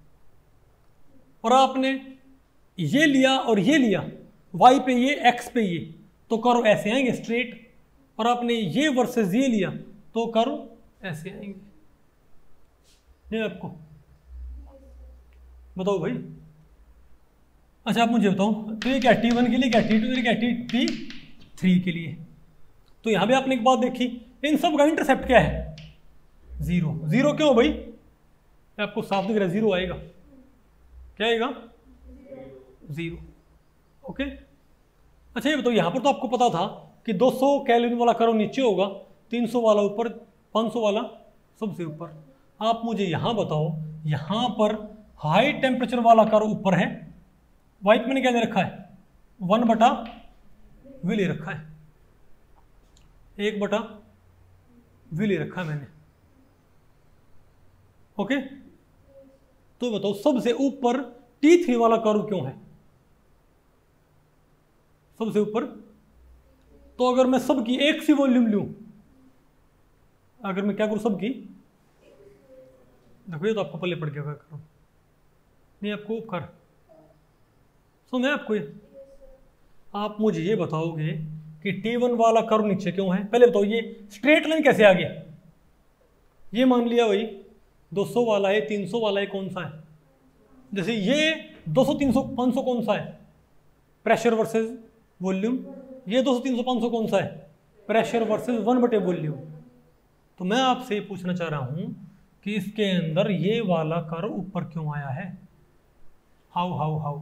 और आपने ये लिया और ये लिया, वाई पे ये एक्स पे ये, तो कर्व ऐसे आएंगे स्ट्रेट। और आपने ये वर्सेस ये लिया तो कर्व ऐसे आएंगे। नहीं आपको बताओ भाई। अच्छा आप मुझे बताओ, तो ये क्या T1 के लिए, क्या T2 के लिए, क्या T3 के लिए। तो यहां भी आपने एक बात देखी, इन सब का इंटरसेप्ट क्या है? 0। 0 क्यों भाई? आपको साफ दिख रहा है 0 आएगा। क्या आएगा? 0। ओके। अच्छा ये बताओ, यहां पर तो आपको पता था कि 200 कैलोरी वाला कर्व नीचे होगा, 300 वाला ऊपर, 500 वाला सबसे ऊपर। आप मुझे यहां बताओ, यहां पर हाई टेम्परेचर वाला कर्व ऊपर है, वाइट मैंने क्या दे रखा है? 1/V ले रखा है, 1/V ले रखा है मैंने। ओके। तो बताओ सबसे ऊपर T3 वाला कर्व क्यों है सबसे ऊपर? तो अगर मैं सबकी एक सी वॉल्यूम लूं, अगर मैं क्या करूं सबकी, देखो ये तो आपको पल्ले पड़ गया करो, नहीं आपको कर समझ है आपको ये। आप मुझे ये बताओगे कि T1 वाला कर्व नीचे क्यों है। पहले बताओ ये स्ट्रेट लाइन कैसे आ गया? ये मान लिया भाई 200 वाला है, 300 वाला है, कौन सा है? जैसे ये 200 300 500 कौन सा है? Pressure versus volume. ये 200 300 500 कौन सा है? प्रेशर वर्सेस 1/वॉल्यूम। तो मैं आपसे ये पूछना चाह रहा हूं कि इसके अंदर ये वाला कर्व ऊपर क्यों आया है? हाउ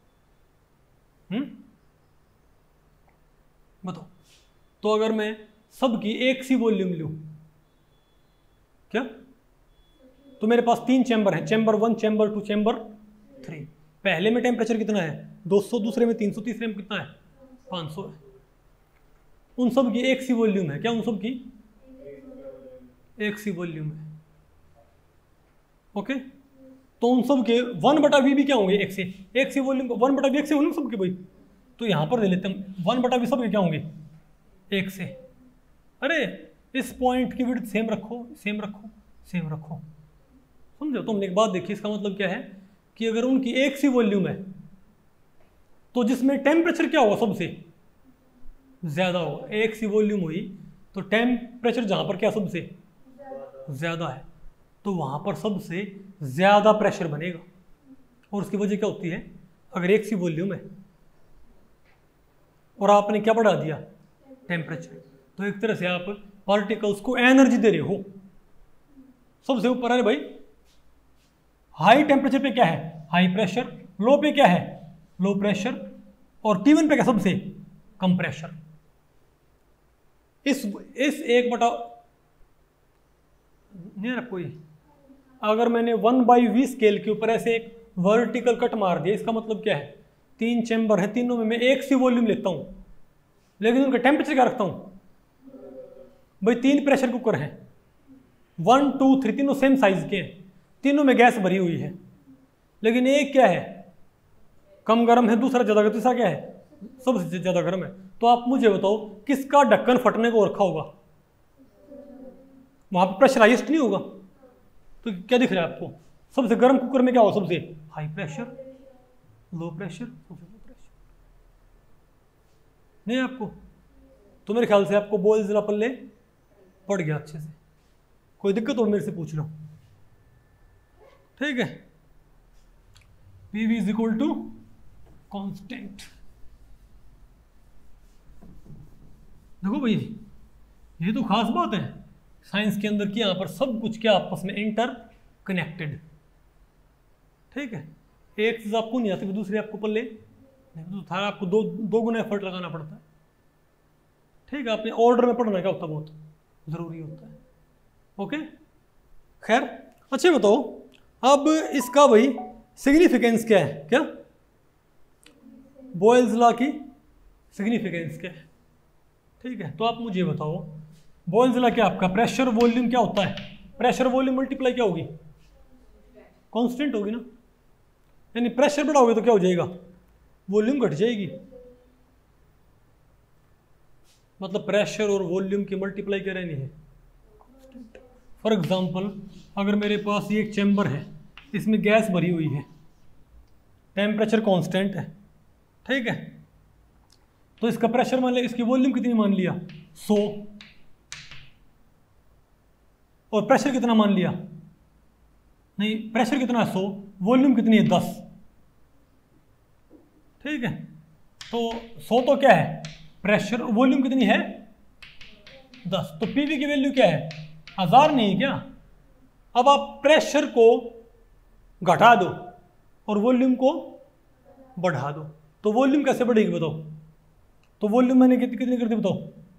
बताओ। तो अगर मैं सबकी एक सी वॉल्यूम लूं, क्या तो मेरे पास 3 चैम्बर हैं, चैम्बर 1, चैम्बर 2, चैम्बर 3। पहले में टेम्परेचर कितना है? 200, दूसरे में 300, तीसरे में कितना है? 500 है। उन सब की एक सी वॉल्यूम है। क्या उन सब की एक सी वॉल्यूम है? ओके। तो उन सब के 1/V भी क्या होंगे? एक सी वॉल्यूम को 1/V एक से होंगे सबके भाई। तो यहां पर ले लेते हैं 1/V सबके क्या होंगे? एक से। अरे इस पॉइंट की विड्थ सेम रखो, सेम रखो, सेम रखो। समझो? तो हमने एक बात देखी, इसका मतलब क्या है कि अगर उनकी एक सी वॉल्यूम है तो जिसमें टेम्परेचर क्या होगा? सबसे ज्यादा होगा। एक सी वॉल्यूम हुई तो टेम्परेचर जहां पर क्या सबसे ज्यादा है, तो वहां पर सबसे ज्यादा प्रेशर बनेगा। और उसकी वजह क्या होती है? अगर एक सी वॉल्यूम है और आपने क्या बढ़ा दिया? टेम्परेचर, तो एक तरह से आप पार्टिकल्स को एनर्जी दे रहे हो। सबसे ऊपर है भाई हाई टेम्परेचर पे क्या है? High pressure. लो पे क्या है? Low pressure. और T1 पे क्या सबसे कम प्रेशर। इस 1/, नहीं है कोई, अगर मैंने 1/V स्केल के ऊपर ऐसे एक वर्टिकल कट मार दिया, इसका मतलब क्या है? 3 चैम्बर है, तीनों में मैं एक सी वॉल्यूम लेता हूं, लेकिन उनका टेम्परेचर क्या रखता हूं भाई? 3 प्रेशर कुकर हैं, 1 2 3, तीनों सेम साइज के हैं, तीनों में गैस भरी हुई है, लेकिन एक क्या है? कम गर्म है, दूसरा ज्यादा गर्म, तीसरा क्या है? सबसे ज्यादा गर्म है। तो आप मुझे बताओ किसका ढक्कन फटने को रखा होगा? वहां पर प्रेशर हाईएस्ट नहीं होगा। तो क्या दिख रहा है आपको? सबसे गर्म कुकर में क्या होगा? सबसे हाई प्रेशर, लो प्रेशर, सबसे लो प्रेशर। नहीं आपको? तो मेरे ख्याल से आपको बॉयल्स लॉ पल्ले पड़ गया अच्छे से। कोई दिक्कत हो मेरे से पूछ लो, ठीक है। PV is equal to constant. देखो भाई ये तो खास बात है साइंस के अंदर कि यहां पर सब कुछ क्या आपस में इंटर कनेक्टेड, ठीक है। एक चीज आपको नहीं आती दूसरी आपको पल्ले नहीं, तो था आपको दो गुना एफर्ट लगाना पड़ता है, ठीक है। आपने ऑर्डर में पढ़ना क्या होता बहुत, ज़रूरी होता है। ओके, खैर अच्छा बताओ अब इसका भाई सिग्निफिकेंस क्या है, क्या बॉयल्स लॉ की सिग्निफिकेंस क्या है? ठीक है, तो आप मुझे बताओ बॉयल्स लॉ क्या आपका प्रेशर वॉल्यूम क्या होता है? प्रेशर वॉल्यूम मल्टीप्लाई क्या होगी? कांस्टेंट होगी ना, यानी प्रेशर बढ़ाओगे तो क्या हो जाएगा? वॉल्यूम घट जाएगी। मतलब प्रेशर और वॉल्यूम की मल्टीप्लाई क्या रहनी है? फॉर एग्जांपल अगर मेरे पास ये एक चैम्बर है, इसमें गैस भरी हुई है, टेम्परेचर कांस्टेंट है, ठीक है, तो इसका प्रेशर मान लिया, इसकी वॉल्यूम कितनी मान लिया 100, और प्रेशर कितना मान लिया? नहीं, प्रेशर कितना है 100, वॉल्यूम कितनी है 10, ठीक है, तो 100 तो क्या है प्रेशर, वॉल्यूम कितनी है 10, तो पीवी की वैल्यू क्या है 1000 नहीं है क्या? अब आप प्रेशर को घटा दो और वॉल्यूम को बढ़ा दो, तो वॉल्यूम कैसे बढ़ेगी बताओ? तो वॉल्यूम मैंने कितनी कर दी बताओ?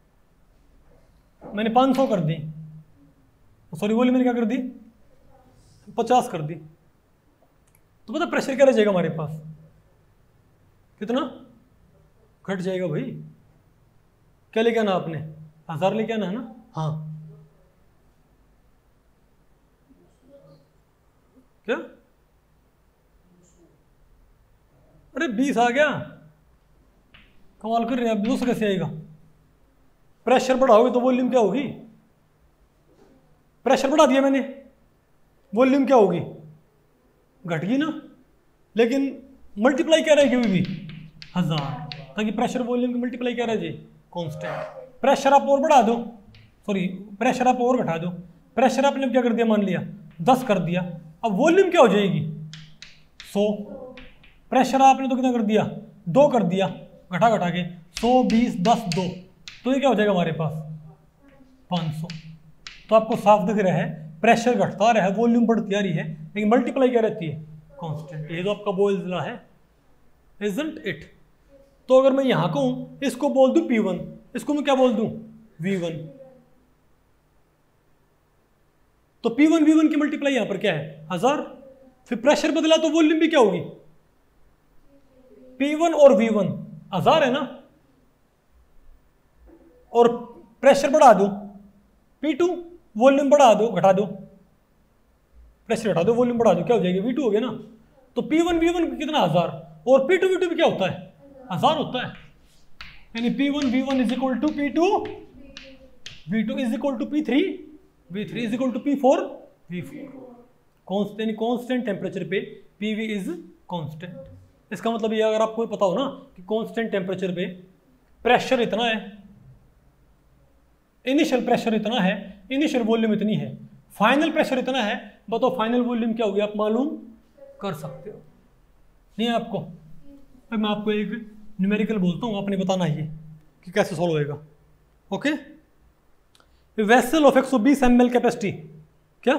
मैंने 500 कर दी, सॉरी वॉल्यूम मैंने क्या कर दी 50 कर दी, तो पता प्रेशर क्या रह जाएगा हमारे पास? कितना घट जाएगा भाई? क्या लेके आना आपने? 1000 लेके आना है ना? हाँ, क्या? अरे 20 आ गया, कमाल कर रहे हैं आप, 200 कैसे आएगा? प्रेशर बढ़ाओगे तो वॉल्यूम क्या होगी? प्रेशर बढ़ा दिया मैंने, वॉल्यूम क्या होगी? घट गई ना, लेकिन मल्टीप्लाई क्या रहेगी अभी भी 1000, ताकि प्रेशर वॉल्यूम की मल्टीप्लाई क्या रह जाए कांस्टेंट। प्रेशर आप और बढ़ा दो, सॉरी प्रेशर आप और घटा दो, प्रेशर आपने क्या कर दिया मान लिया 10 कर दिया, अब वॉल्यूम क्या हो जाएगी 100, प्रेशर आपने तो कितना कर दिया 2 कर दिया, घटा घटा के 100 20 10 2, तो ये क्या हो जाएगा हमारे पास 500। तो आपको साफ दिख रहा है प्रेशर घटता रहा है, वॉल्यूम बढ़ती आ रही है, लेकिन मल्टीप्लाई क्या रहती है कांस्टेंट। ये तो आपका बॉयल्स लॉ है, इजंट इट? तो अगर मैं यहां कहूं इसको बोल दूं P1, इसको मैं क्या बोल दूं V1, तो P1 V1 की मल्टीप्लाई यहां पर क्या है 1000, फिर प्रेशर बदला तो वॉल्यूम भी क्या होगी P1 और V1 1000 है ना, और प्रेशर बढ़ा दो P2, वॉल्यूम बढ़ा दो घटा दो, प्रेशर घटा दो वॉल्यूम बढ़ा दो, क्या हो जाएगी V2 हो गया ना। तो P1 V1 कितना 1000, और P2 V2 भी क्या होता है 1000 होता है, यानी P1 V1 is equal to P2 V2 is equal to P3 V3 is equal to P4 V4। Constant, constant temperature पे PV इज कांस्टेंट। इसका मतलब ये अगर आपको पता हो ना कि कांस्टेंट टेम्परेचर पे प्रेशर इतना है, इनिशियल प्रेशर इतना है, इनिशियल वॉल्यूम इतनी है, फाइनल प्रेशर इतना है, बताओ फाइनल वॉल्यूम क्या होगी? आप मालूम कर सकते हो नहीं है आपको? अब मैं आपको एक न्यूमेरिकल बोलता हूँ, आपने बताना है कि कैसे सॉल्व होएगा। Okay, vessel of 120 ml capacity, क्या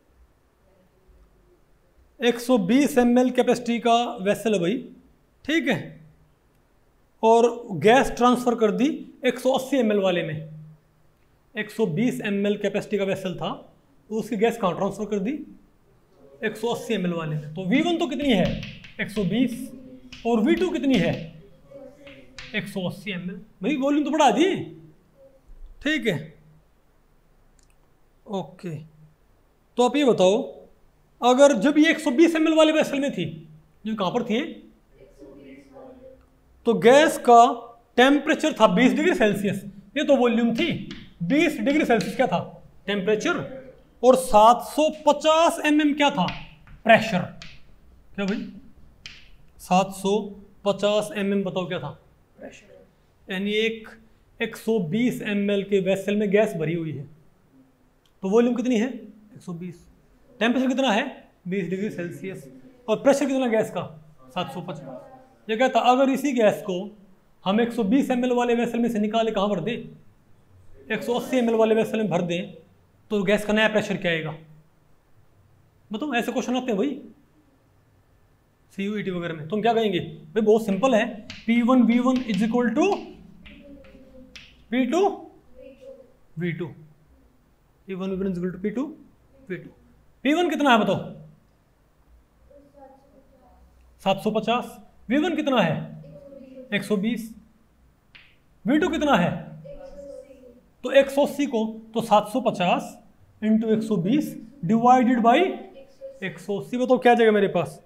120 ml कैपेसिटी का वेसल है भाई, ठीक है, और गैस ट्रांसफर कर दी 180 ml वाले में। 120 ml कैपेसिटी का वेसल था, तो उसकी गैस कहाँ ट्रांसफर कर दी 180 ml वाले में। तो V1 तो कितनी है 120, और V2 कितनी है 180 ml, भाई वॉल्यूम तो बढ़ा दी, ठीक है। ओके, तो आप ये बताओ अगर जब ये 120 ml वाले वेसल में थी, जो कहाँ पर थी, तो गैस का टेम्परेचर था 20 डिग्री सेल्सियस, ये तो वॉल्यूम थी, 20 डिग्री सेल्सियस क्या था टेम्परेचर, और 750 mm क्या था प्रेशर, क्या भाई 750 mm बताओ क्या था प्रेशर, यानी एक 120 ml के वेसल में गैस भरी हुई है, तो वॉल्यूम कितनी है 120, टेम्परेचर कितना है 20 डिग्री सेल्सियस, और प्रेशर कितना गैस का 750। ये कहता अगर इसी गैस को हम 120 ml वाले वेसल में से निकाले कहाँ भर दें 180 ml वाले वेसल में भर दें, तो गैस का नया प्रेशर क्या आएगा बताओ? ऐसे क्वेश्चन आते हैं भाई CUET वगैरह में, तुम क्या कहेंगे भाई? बहुत सिंपल है, P1 V1 is equal to P2 V2, P1 V1 is equal to P2 V2। P1 कितना है बताओ? 750। V1 कितना है? 120। V2 कितना है? तो 180 को तो 750 इंटू 120 डिवाइडेड बाई 180, बताओ क्या आ जाएगा मेरे पास?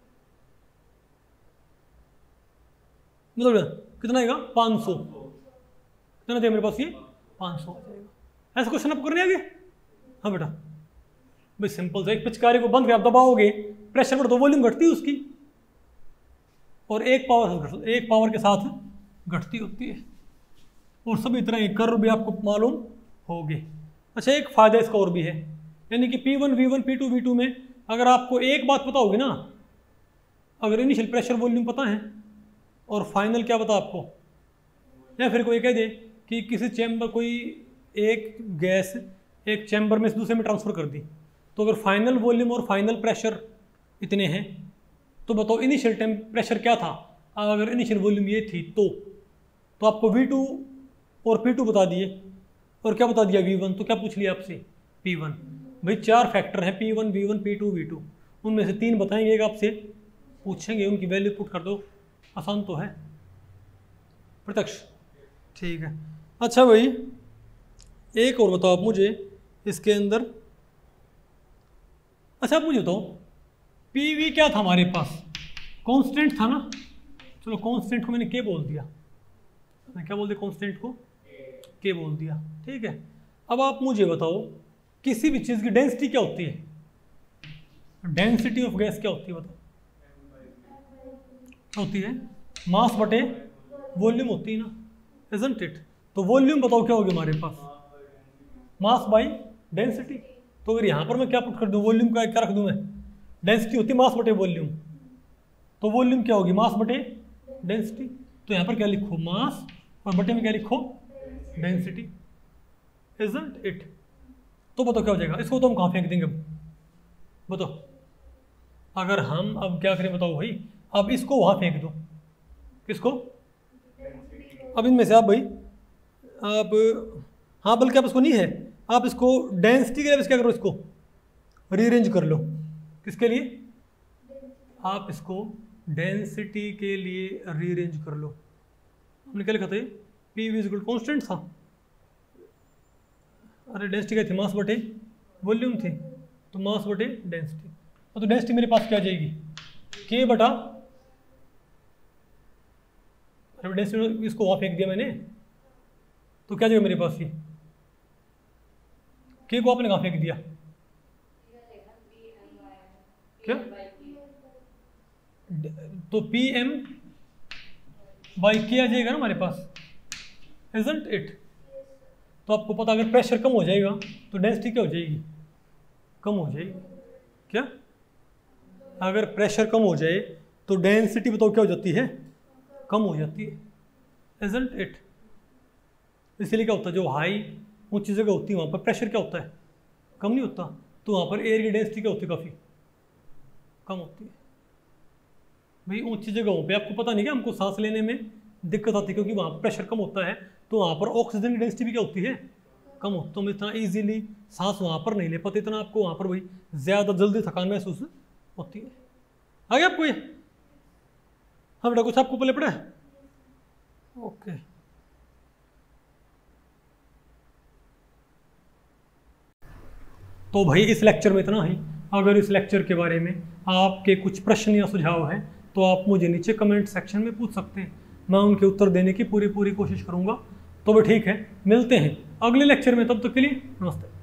मतलब कितना आएगा? 500। कितना देगा मेरे पास? ये 500 आ जाएगा। ऐसा क्वेश्चन आप करने आगे? हाँ बेटा, भाई सिंपल से एक पिचकारी को बंद कर आप दबाओगे, प्रेशर बढ़ तो वॉल्यूम घटती है उसकी, और एक पावर के साथ घटती होती है। और सभी तरह ये कर्व भी आपको मालूम होंगे। अच्छा, एक फायदा इसका और भी है, यानी कि P1 V1 P2 V2 में अगर आपको एक बात पता होगी ना, अगर इनिशियल प्रेशर वॉल्यूम पता है और फाइनल क्या पता आपको, या फिर कोई कह दे कि किसी चैम्बर, कोई एक गैस एक चैम्बर में से दूसरे में ट्रांसफर कर दी, तो अगर फाइनल वॉल्यूम और फाइनल प्रेशर इतने हैं, तो बताओ इनिशियल प्रेशर क्या था? अगर इनिशियल वॉल्यूम ये थी तो आपको V2 और P2 बता दिए, और क्या बता दिया? V1। तो क्या पूछ लिया आपसे? P1। भाई 4 फैक्टर हैं, P1 V1 P2 V2, उनमें से 3 बताएंगे, आपसे पूछेंगे, उनकी वैल्यू पुट कर दो। आसान तो है प्रत्यक्ष, ठीक है। अच्छा भाई एक और बताओ आप मुझे इसके अंदर। अच्छा आप मुझे बताओ PV क्या था हमारे पास? कांस्टेंट था ना। चलो कांस्टेंट को मैंने K बोल दिया, मैं क्या बोल दिया? कांस्टेंट को K बोल दिया, ठीक है। अब आप मुझे बताओ किसी भी चीज़ की डेंसिटी क्या होती है? डेंसिटी ऑफ गैस क्या होती है बताओ? क्या होती है? मास बटे वॉल्यूम होती है ना, इजंट इट? तो वॉल्यूम बताओ क्या होगी हमारे पास? Mass by density. तो अगर यहाँ पर मैं क्या पुट कर दूँ, वॉल्यूम का क्या रख दूँ मैं? डेंसिटी होती है मास बटे वॉल्यूम, तो वॉल्यूम क्या होगी? मास बटे डेंसिटी। तो यहाँ पर क्या लिखो? मास, और बटे में क्या लिखो? Density, isn't it? तो बताओ क्या हो जाएगा? इसको तो हम कहाँ फेंक देंगे अब बताओ? अगर हम अब क्या करें बताओ भाई? अब इसको वहाँ फेंक दो। किसको? अब इनमें से आप भाई, आप, हाँ बल्कि आप इसको नहीं है, आप इसको डेंसिटी के लिए क्या करो? इसको रीअरेंज कर लो। किसके लिए? आप इसको डेंसिटी के लिए रीअरेंज कर लो। हमने क्या लिखा था? PV इक्वल कॉन्स्टेंट था, अरे डेंसिटी क्या थी? मास बटे वॉल्यूम थी, तो मास बटे डेंसिटी। तो डेंसिटी मेरे पास क्या आ जाएगी? K बटा, अरे डेंसिटी इसको वहाँ फेंक दिया मैंने, तो क्या जाएगा मेरे पास? ये K को आपने कहाँ फेंक दिया? क्या? तो PM बाई K आ जाएगा ना हमारे पास, इजंट इट? तो आपको पता अगर प्रेशर कम हो जाएगा तो डेंसिटी क्या हो जाएगी? कम हो जाएगी। क्या? अगर प्रेशर कम हो जाए तो डेंसिटी बताओ क्या हो जाती है? कम हो जाती है, इजंट इट? इसलिए क्या होता है, जो हाई ऊंची जगह होती है वहाँ पर प्रेशर क्या होता है? कम नहीं होता, तो वहाँ पर एयर की डेंसिटी क्या होती है? काफ़ी कम होती है। भाई ऊंची जगहों पे आपको पता नहीं क्या, हमको सांस लेने में दिक्कत आती है, क्योंकि वहाँ पर प्रेशर कम होता है, तो वहाँ पर ऑक्सीजन की डेंसिटी भी क्या होती है? कम होती है। तो हम इतना ईजिली सांस वहाँ पर नहीं ले पाते, इतना आपको वहाँ पर भाई ज़्यादा जल्दी थकान महसूस होती है। आगे आपको ये, हाँ बेटा कुछ आपको पहले पड़ा है? ओके, तो भाई इस लेक्चर में इतना ही। अगर इस लेक्चर के बारे में आपके कुछ प्रश्न या सुझाव हैं तो आप मुझे नीचे कमेंट सेक्शन में पूछ सकते हैं, मैं उनके उत्तर देने की पूरी कोशिश करूंगा। तो भी ठीक है, मिलते हैं अगले लेक्चर में, तब तक के लिए नमस्ते।